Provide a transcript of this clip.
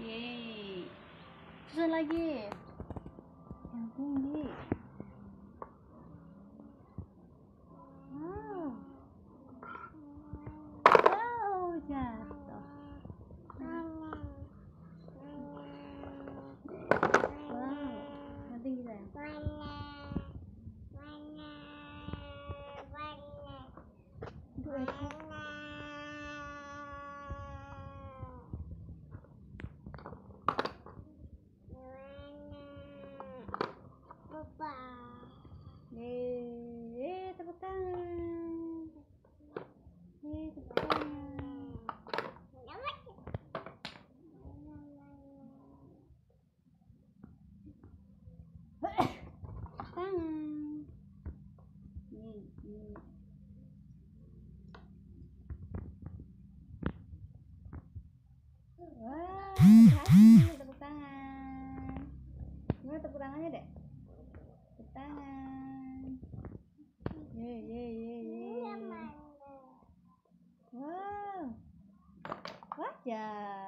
Yeay. Susun lagi. Yang tinggi. Wow. Wow, jatuh. Wow. Yang tinggi sayang. Yeay, tepuk tangan. Yeay, tepuk tangan. Tangan. Nih. Wah, berhasil, tepuk tangan. Gimana tepuk tangannya, Dek? Tepuk tangan. Yeay. Wow. Wajah.